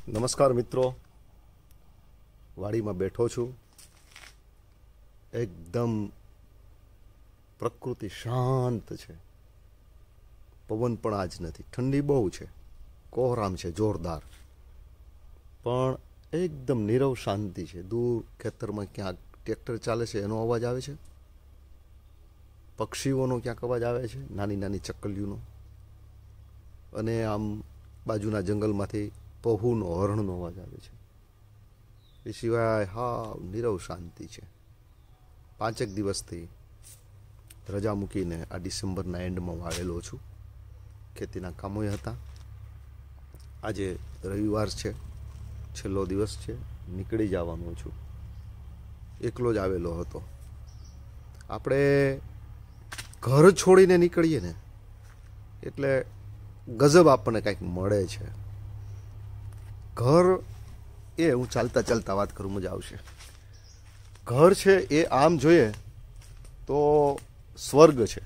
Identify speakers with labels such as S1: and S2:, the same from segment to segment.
S1: નમસ્કાર મિત્રો, વાડીમાં બેઠો છું. એકદમ પ્રકૃતિ શાંત છે. પવન પણ આજ નથી, ઠંડી બહુ છે, કોહરામ છે જોરદાર, પણ એકદમ નીરવ શાંતિ છે. દૂર ખેતરમાં ક્યાંક ટ્રેક્ટર ચાલે છે એનો અવાજ આવે છે, પક્ષીઓનો ક્યાંક અવાજ આવે છે, નાની નાની ચકલીઓનો, અને આમ બાજુના જંગલમાંથી પહુનો હરણનો અવાજ આવે છે. એ સિવાય હા નીરવ શાંતિ છે. 5 દિવસથી રજા મૂકીને આ ડિસેમ્બરના એન્ડમાં આવેલો છું. ખેતીના કામોય હતા. આજે રવિવાર છે, છેલ્લો દિવસ છે, નીકળી જવાનો છું. એકલો જ આવેલો હતો. આપણે ઘર છોડીને નીકળીએ ને એટલે ગજબ આપણને કંઈક મળે છે. ઘર એ હું ચાલતા ચાલતા વાત કરું, મજા આવશે. ઘર છે એ આમ જોઈએ તો સ્વર્ગ છે.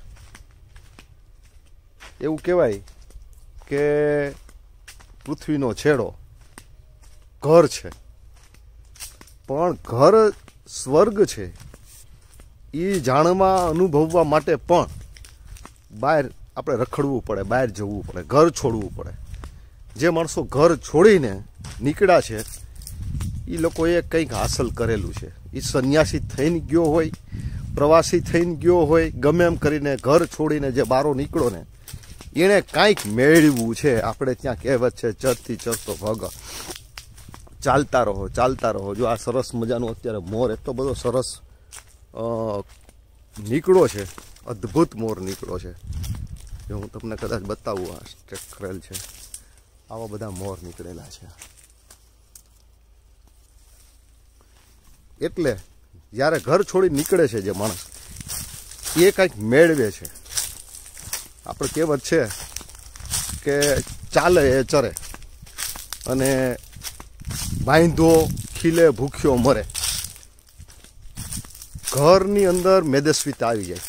S1: એવું કહેવાય કે પૃથ્વીનો છેડો ઘર છે, પણ ઘર સ્વર્ગ છે એ જાણવા અનુભવવા માટે પણ બહાર આપણે રખડવું પડે, બહાર જવું પડે, ઘર છોડવું પડે. જે માણસો ઘર છોડીને નીકળ્યા છે એ લોકોએ કંઈક હાંસલ કરેલું છે. એ સંન્યાસી થઈને ગયો હોય, પ્રવાસી થઈને ગયો હોય, ગમે એમ કરીને ઘર છોડીને જે બારો નીકળો ને એણે કાંઈક મેળવ્યું છે. આપણે ત્યાં કહેવત છે, ચરથી ચરતો ભગ. ચાલતા રહો, ચાલતા રહો. જો આ સરસ મજાનો અત્યારે મોર એટલો બધો સરસ નીકળો છે, અદ્ભુત મોર નીકળો છે. જો હું તમને કદાચ બતાવું, આ સ્ટ્રેક કરેલ છે, આવા બધા મોર નીકળેલા છે. એટલે જ્યારે ઘર છોડી નીકળે છે જે માણસ, એ કંઈક મેળવે છે. આપણે કહેવત છે કે ચાલે એ ચરે, અને બાંધો ખીલે ભૂખ્યો મરે. ઘરની અંદર મેદસ્વીતા આવી જાય.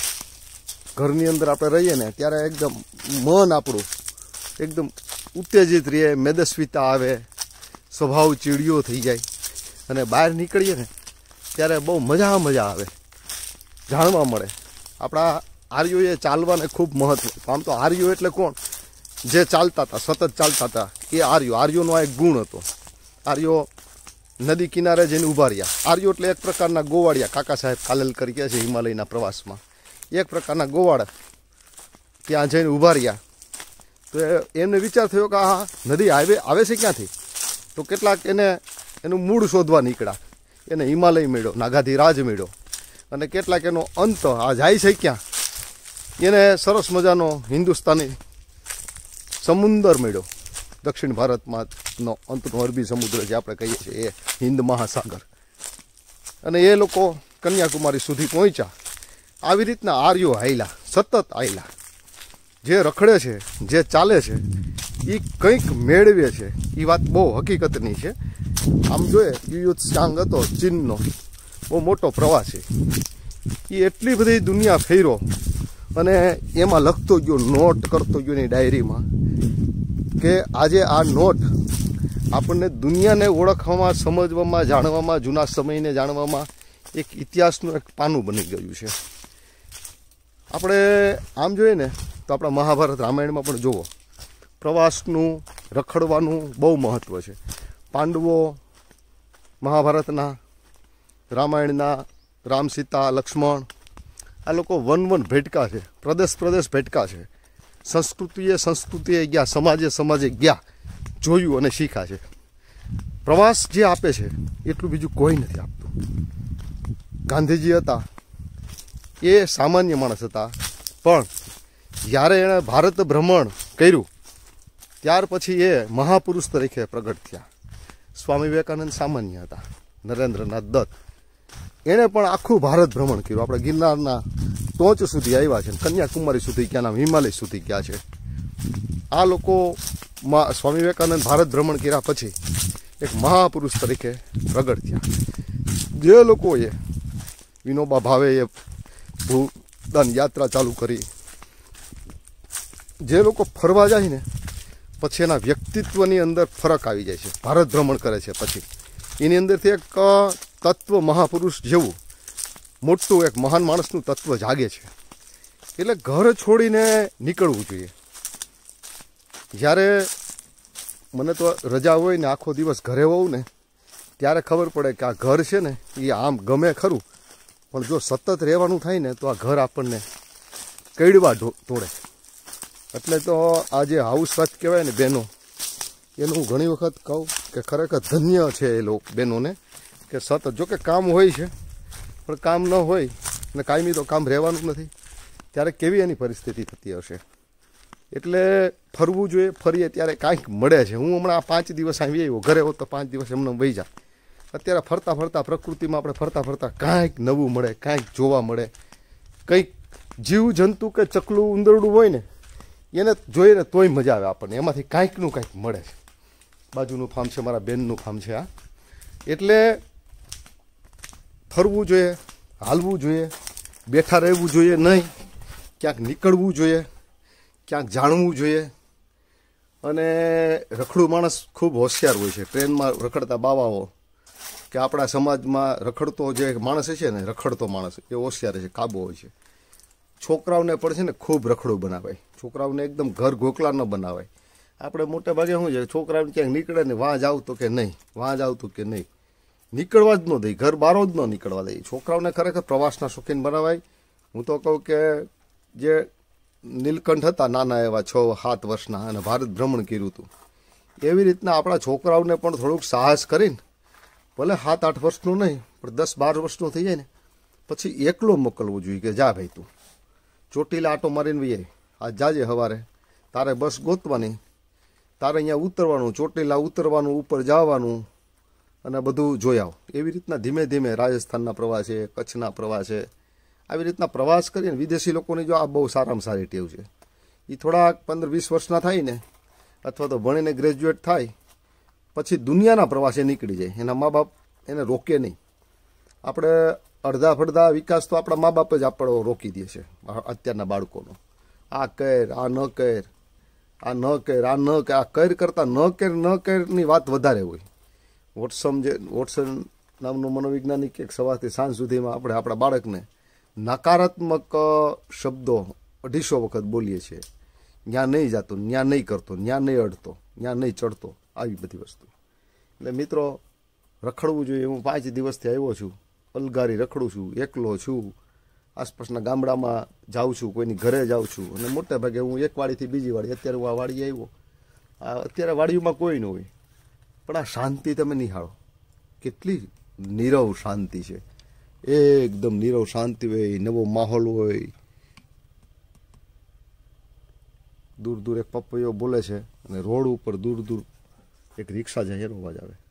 S1: ઘરની અંદર આપણે રહીએ ને ત્યારે એકદમ મન આપણું એકદમ ઉત્તેજિત રહે, મેદસ્વીતા આવે, સ્વભાવ ચીડિયો થઈ જાય. અને બહાર નીકળીએ ને ત્યારે બહુ મજા આવે, જાણવા મળે. આપણા આર્યોએ ચાલવાને ખૂબ મહત્વ. આમ તો આર્યો એટલે કોણ? જે ચાલતા હતા, સતત ચાલતા હતા, એ આર્યો. આર્યોનો આ એક ગુણ હતો. આર્યો નદી કિનારે જઈને ઊભા રહ્યા. આર્યો એટલે એક પ્રકારના ગોવાળિયા. કાકા સાહેબ કાલેલકર કહે છે હિમાલયના પ્રવાસમાં, એક પ્રકારના ગોવાળ ત્યાં જઈને ઊભા રહ્યા. તો એમને વિચાર થયો કે આ નદી આવે છે ક્યાંથી? તો કેટલાક એનું મૂળ શોધવા નીકળ્યા. એને હિમાલય મળ્યો, નાગાધિરાજ મળ્યો, અને કેટલાક એનો અંત આ જાય છે ક્યાં, એને સરસ મજાનો હિન્દુસ્તાની સમુદ્ર મળ્યો. દક્ષિણ ભારતમાંનો અંતનો અરબી સમુદ્ર જે આપણે કહીએ છીએ એ હિન્દ મહાસાગર. અને એ લોકો કન્યાકુમારી સુધી પહોંચ્યા. આવી રીતના આર્યો હાયલા, સતત હાયલા. જે રખડે છે, જે ચાલે છે, એ કંઈક મેળવે છે. એ વાત બહુ હકીકતની છે. આમ જોઈએ, યુયુત્સ ચાંગ હતો ચીનનો, બહુ મોટો પ્રવાસી. એ એટલી બધી દુનિયા ફેર્યો અને એમાં લખતો ગયો, નોટ કરતો ગયો એની ડાયરીમાં, કે આજે આ નોટ આપણને દુનિયાને ઓળખવામાં, સમજવામાં, જાણવામાં, જૂના સમયને જાણવામાં એક ઇતિહાસનું એક પાનું બની ગયું છે. આપણે આમ જોઈએ ને તો આપણા મહાભારત રામાયણમાં પણ જુઓ, પ્રવાસનું, રખડવાનું બહુ મહત્ત્વ છે. પાંડવો મહાભારતના, રામાયણના, રામ સીતા લક્ષ્મણ, આ લોકો વન ભેટકા છે, પ્રદેશ ભેટકા છે. સંસ્કૃતિએ ગયા, સમાજે ગયા, જોયું અને શીખ્યા છે. પ્રવાસ જે આપે છે એટલું બીજું કોઈ નથી આપતું. ગાંધીજી હતા એ સામાન્ય માણસ હતા, પણ જ્યારે એણે ભારત ભ્રમણ કર્યું ત્યાર પછી એ મહાપુરુષ તરીકે પ્રગટ થયા. સ્વામી વિવેકાનંદ સામાન્ય હતા. નરેન્દ્રનાથ દત્ત, એણે પણ આખું ભારત ભ્રમણ કર્યું. આપણે ગિરનારના ટોચ સુધી આવ્યા છે, કન્યાકુમારી સુધી ગયા, નામ હિમાલય સુધી ગયા છે. આ લોકો સ્વામી વિવેકાનંદ ભારત ભ્રમણ કર્યા પછી એક મહાપુરુષ તરીકે પ્રગટ થયા. જે લોકોએ વિનોબા ભાવેએ ભૂદાન યાત્રા ચાલુ કરી, જે લોકો ફરવા જાય ને પછી એના વ્યક્તિત્વની અંદર ફરક આવી જાય છે. ભારત ભ્રમણ કરે છે પછી એની અંદરથી એક તત્વ મહાપુરુષ જેવું મોટું એક મહાન માણસનું તત્વ જાગે છે. એટલે ઘર છોડીને નીકળવું જોઈએ. જ્યારે મને તો રજા હોય ને આખો દિવસ ઘરે હોઉં ને ત્યારે ખબર પડે કે આ ઘર છે ને એ આમ ગમે ખરું, પણ જો સતત રહેવાનું થાય ને તો આ ઘર આપણને કઈડવા તોડે. એટલે તો આ જે હાઉસવાઇફ કહેવાય ને બહેનો, એનું હું ઘણી વખત કહું કે ખરેખર ધન્ય છે એ લોકો બહેનોને કે સતત, જો કે કામ હોય છે પણ કામ ન હોય ને કાયમી તો કામ રહેવાનું નથી, ત્યારે કેવી એની પરિસ્થિતિ થતી હશે. એટલે ફરવું જોઈએ. ફરીએ ત્યારે કાંઈક મળે છે. હું હમણાં 5 દિવસ આવી આવ્યો, ઘરે હોત તો 5 દિવસ એમને વહી જાય. અત્યારે ફરતા ફરતા પ્રકૃતિમાં આપણે ફરતા ફરતા કાંઈક નવું મળે, કાંઈક જોવા મળે. કંઈક જીવ જંતુ કે ચકલું ઉંદરડું હોય ને એને જોઈને તોય મજા આવે આપણને. એમાંથી કાંઈકનું કાંઈક મળે છે. બાજુનું ફાર્મ છે, મારા બેનનું ફાર્મ છે આ. એટલે ફરવું જોઈએ, હાલવું જોઈએ, બેઠા રહેવું જોઈએ નહીં, ક્યાંક નીકળવું જોઈએ, ક્યાંક જાણવું જોઈએ. અને રખડું માણસ ખૂબ હોશિયાર હોય છે. ટ્રેનમાં રખડતા બાવાઓ કે આપણા સમાજમાં રખડતો જે માણસ છે ને, રખડતો માણસ એ હોશિયાર છે, કાબુ હોય છે. છોકરાઓને પણ છે ને ખૂબ રખડું બનાવાય. છોકરાઓને એકદમ ઘર ગોકલા ન બનાવાય. આપણે મોટે ભાગે શું છે, છોકરાઓને ક્યાંક નીકળે ને વાં જ આવતું કે નહીં, વાં જ આવતું કે નહીં, નીકળવા જ ન દઈ, ઘર બારો જ ન નીકળવા દઈ. છોકરાઓને ખરેખર પ્રવાસના શોખીન બનાવાય. હું તો કહું કે જે નીલકંઠ હતા નાના એવા 6-7 વર્ષના અને ભારત ભ્રમણ કર્યું હતું, એવી રીતના આપણા છોકરાઓને પણ થોડુંક સાહસ કરીને, ભલે 7-8 વર્ષનું નહીં પણ 10-12 વર્ષનું થઈ જાય ને પછી એકલો મોકલવું જોઈએ કે જા ભાઈ તું ચોટીલા આટો મારીને વહી આજ જાજે સવારે, તારે બસ ગોતવાની, તારે અહીંયા ઉતરવાનું, ચોટીલા ઉતરવાનું, ઉપર જવાનું અને બધું જોઈ આવ. એવી રીતના ધીમે ધીમે રાજસ્થાનના પ્રવાસે, કચ્છના પ્રવાસે આવી રીતના પ્રવાસ કરીને વિદેશી લોકોની જો આ બહુ સારામાં સારી ટેવ છે. એ થોડાક 15-20 વર્ષના થાય ને અથવા તો ભણીને ગ્રેજ્યુએટ થાય પછી દુનિયાના પ્રવાસે નીકળી જાય. એના મા બાપ એને રોકે નહીં. આપણે અડધા ફડધા વિકાસ તો આપણા મા બાપ જ આપણો રોકી દે છે અત્યારના બાળકોનો. આ કર, આ ન કર, આ ન કર, આ ન કર, આ કર કરતાં ન કરની વાત વધારે હોય. વોટસન નામનું મનોવૈજ્ઞાનિક એક સવારથી સાંજ સુધીમાં આપણે આપણા બાળકને નકારાત્મક શબ્દો 250 વખત બોલીએ છીએ. ત્યાં નહીં જતો, ત્યાં નહીં કરતો, ત્યાં નહીં અડતો, ત્યાં નહીં ચડતો, આવી બધી વસ્તુ. એટલે મિત્રો રખડવું જોઈએ. હું 5 દિવસથી આવ્યો છું, અલગારી રખડું છું, એકલો છું, આસપાસના ગામડામાં જાઉં છું, કોઈની ઘરે જાઉં છું. અને મોટે ભાગે હું એક વાડીથી બીજી વાડી, અત્યારે હું આ વાડીએ આવ્યો, અત્યારે વાડીઓમાં કોઈ ન હોય પણ આ શાંતિ તમે નિહાળો, કેટલી નીરવ શાંતિ છે. એકદમ નીરવ શાંતિ હોય, નવો માહોલ હોય. દૂર દૂર એક પપૈયો બોલે છે અને રોડ ઉપર દૂર દૂર એક રિક્ષા જાય એનો અવાજ આવે.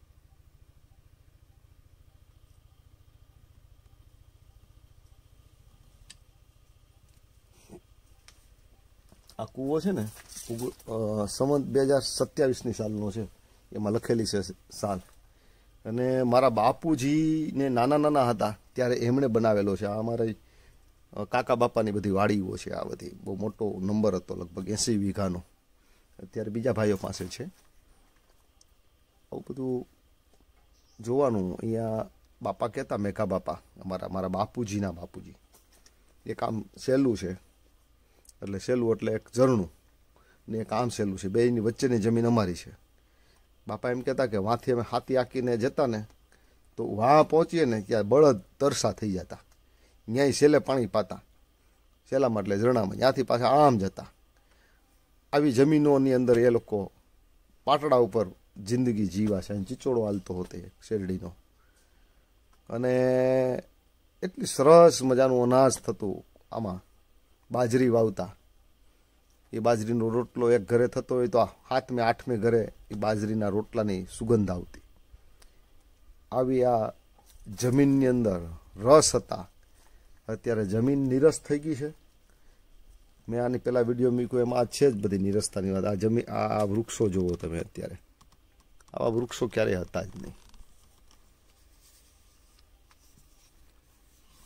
S1: આ કૂવો છે ને સંવત 2027ની સાલનો છે, એમાં લખેલી છે સાલ. અને મારા બાપુજીને નાના હતા ત્યારે એમણે બનાવેલો છે. આ અમારા કાકા બાપાની બધી વાડીઓ છે. આ બધી બહુ મોટો નંબર હતો, લગભગ 80 વીઘાનો. અત્યારે બીજા ભાઈઓ પાસે છે. આવું બધું જોવાનું. અહીંયા બાપા કહેતા, મેઘા બાપા, મારા બાપુજીના બાપુજી. એક આમ સહેલું છે, એટલે સહેલું એટલે એક ઝરણું ને એક આમ સહેલું છે, બેયની વચ્ચેની જમીન અમારી છે. બાપા એમ કહેતા કે વાંથી અમે હાથી આંકીને જતા ને તો વાં પહોંચીએ ને ત્યાં બળદ તરસા થઈ જતા, ત્યાંય સેલે પાણી પાતા, સેલામાં એટલે ઝરણામાં, ત્યાંથી પાછા આમ જતા. આવી જમીનોની અંદર એ લોકો પાટડા ઉપર જિંદગી જીવા છે. ચીચોડો હાલતો હતો શેરડીનો, અને એટલી સરસ મજાનું અનાજ થતું. આમાં બાજરી વાવતા, એ બાજરીનો રોટલો એક ઘરે થતો હોય તો 7મે 8મે ઘરે એ બાજરીના રોટલાની સુગંધ આવતી. આવી આ જમીનની અંદર રસ હતા. અત્યારે જમીન નિરસ થઈ ગઈ છે. મેં આની પહેલાં વિડીયો મૂક્યો એમાં આ છે જ બધી નિરસતાની વાત. આ જમીન, આ વૃક્ષો જુઓ તમે, અત્યારે આવા વૃક્ષો ક્યારેય હતા જ નહીં.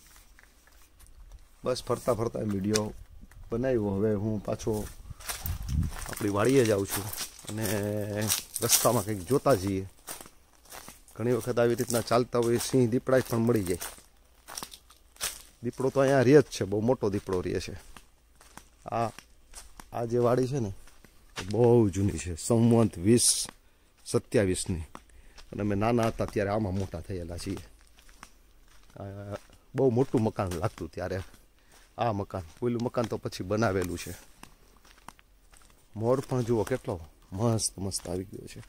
S1: બસ ફરતા ફરતા વિડીયો બનાવ્યો. હવે હું પાછો આપણી વાડીએ જાઉં છું અને રસ્તામાં કંઈક જોતા જઈએ. ઘણી વખત આવી રીતના ચાલતા હોય સિંહ દીપડા પણ મળી જાય. દીપડો તો અહીંયા રહે જ છે, બહુ મોટો દીપડો રહે છે. આ જે વાડી છે ને બહુ જૂની છે, સંવંત 2027ની, અને અમે નાના હતા ત્યારે આમાં મોટા થયેલા છીએ. બહુ મોટું મકાન લાગતું ત્યારે આ મકાન. પેલું મકાન તો પછી બનાવેલું છે. મોર પણ જુઓ કેટલો મસ્ત મસ્ત આવી ગયો છે.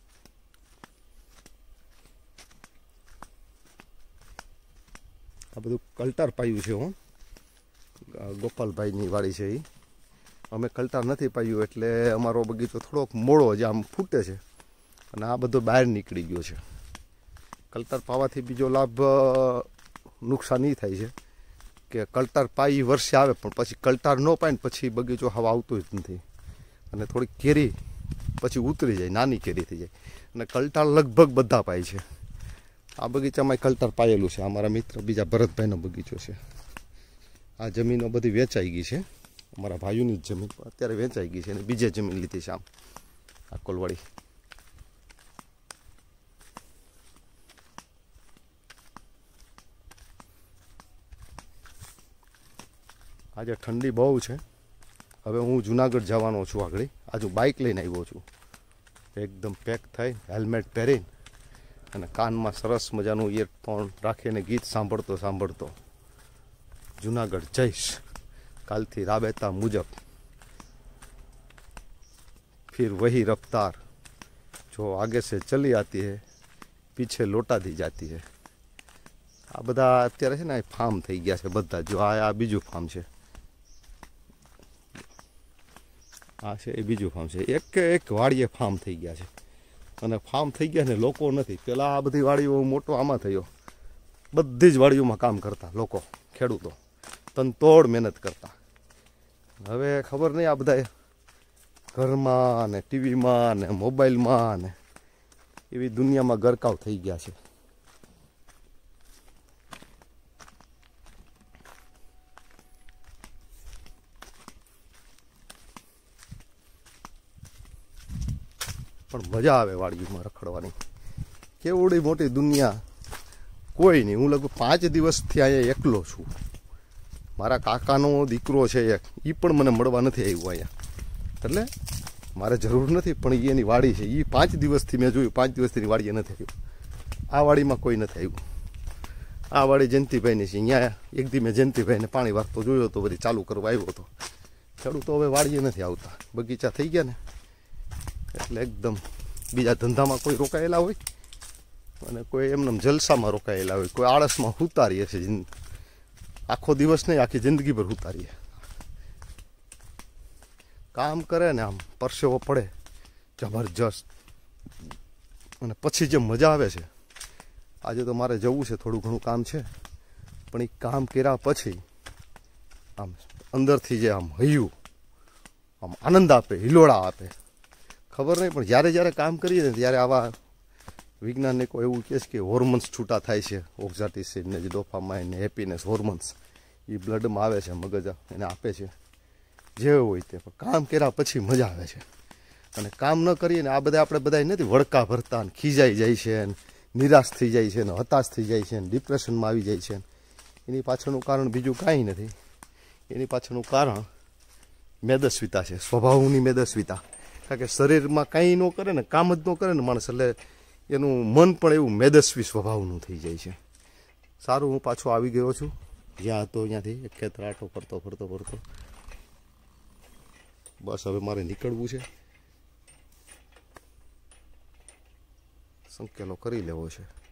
S1: આ બધું કલ્ટાર પાયું છે. હું ગોપાલભાઈની વાડી છે. અમે કલ્ટાર નથી પાયું એટલે અમારો બગીચો થોડોક મોડો જ આમ ફૂટે છે, અને આ બધો બહાર નીકળી ગયો છે. કલ્ટાર પાવાથી બીજો લાભ નુકસાન એ થાય છે કે કલ્ટાર પાઈ વર્ષે આવે, પણ પછી કલ્ટાર ન પાય ને પછી બગીચો હવા આવતો જ નથી, અને થોડીક કેરી પછી ઉતરી જાય, નાની કેરી થઈ જાય. અને કલ્ટાર લગભગ બધા પાય છે. આ બગીચામાં કલ્ટાર પાયેલું છે. અમારા મિત્ર બીજા ભરતભાઈનો બગીચો છે. આ જમીનો બધી વેચાઈ ગઈ છે. અમારા ભાઈઓની જ જમીન અત્યારે વેચાઈ ગઈ છે, અને બીજે જમીન લીધી છે. આમ આ કોલવાડી. આજે ઠંડી બહુ છે. હવે હું જુનાગઢ જવાનો છું. આગળ આજુ બાઇક લઈને આવ્યો છું, એકદમ પેક થઈ, હેલ્મેટ પહેરીને, અને કાનમાં સરસ મજાનું ઇયરફોન રાખીને ગીત સાંભળતો જુનાગઢ જઈશ. કાલથી રાબેતા મુજબ फिर वही रफ्तार जो आगे से चली आती है पीछे लौटा दी जाती है. આ બધા અત્યારે છે ને ફાર્મ થઈ ગયા છે બધા. જો આ બીજું ફાર્મ છે, આ છે એ બીજું ફાર્મ છે. એક વાડીએ ફાર્મ થઈ ગયા છે, અને ફાર્મ થઈ ગયા ને લોકો નથી. પેલા આ બધી વાડીઓ મોટો આમાં થયો, બધી જ વાડીઓમાં કામ કરતા લોકો, ખેડૂતો તનતોડ મહેનત કરતા. હવે ખબર નહીં આ બધા ઘરમાં ને ટીવીમાં ને મોબાઈલમાં ને એવી દુનિયામાં ગરકાવ થઈ ગયા છે. પણ મજા આવે વાડીમાં રખડવાની. કેવડી મોટી દુનિયા. કોઈ નહીં. હું લગભગ 5 દિવસથી અહીંયા એકલો છું. મારા કાકાનો દીકરો છે એક, એ પણ મને મળવા નથી આવ્યો અહીંયા. એટલે મારે જરૂર નથી, પણ એની વાડી છે. એ 5 દિવસથી મેં જોયું, 5 દિવસથી એની વાડીએ નથી આવ્યું. આ વાડીમાં કોઈ નથી આવ્યું. આ વાડી જયંતિભાઈની છે. અહીંયા એક દી મેં જયંતિભાઈને પાણી વારતો જોયો હતો, બધી ચાલુ કરવા આવ્યો હતો. ખેડૂતો હવે વાડીએ નથી આવતા, બગીચા થઈ ગયા ને એટલે એકદમ બીજા ધંધામાં કોઈ રોકાયેલા હોય, અને કોઈ એમને જલસામાં રોકાયેલા હોય, કોઈ આળસમાં ઉતારીએ છે. આખો દિવસ નહીં, આખી જિંદગી પર ઉતારીએ. કામ કરે ને આમ પરસેવો પડે જબરજસ્ત, અને પછી જે મજા આવે છે. આજે તો મારે જવું છે, થોડું ઘણું કામ છે, પણ એ કામ કર્યા પછી આમ અંદરથી જે આમ હૈયું આમ આનંદ આપે, હિલોળા આપે. ખબર નહીં, પણ જ્યારે કામ કરીએ ને ત્યારે આવા વૈજ્ઞાનિકો એવું કહે છે કે હોર્મોન્સ છૂટા થાય છે, ઓક્ઝાટિસિન ને ડોપામાઇન ને હેપીનેસ હોર્મોન્સ, એ બ્લડમાં આવે છે, મગજ એને આપે છે. જે હોય તે કામ કર્યા પછી મજા આવે છે. અને કામ ન કરીએ ને આ બધા આપણે બધા નથી વળકા ભરતા ને ખીજાઈ જાય છે, ને નિરાશ થઈ જાય છે, ને હતાશ થઈ જાય છે, ને ડિપ્રેશનમાં આવી જાય છે. એની પાછળનું કારણ બીજું કાંઈ નથી. એની પાછળનું કારણ મેદસ્વીતા છે, સ્વભાવની મેદસ્વીતા. કારણ કે શરીરમાં કાંઈ ન કરે ને, કામ જ ન કરે ને માણસ, એટલે એનું મન પણ એવું મેદસ્વી સ્વભાવનું થઈ જાય છે. સારું, હું પાછો આવી ગયો છું જ્યાં હતો અહીંયાથી એક ખેતર આટો ફરતો બસ હવે મારે નીકળવું છે. સંકેલો કરી લેવો છે.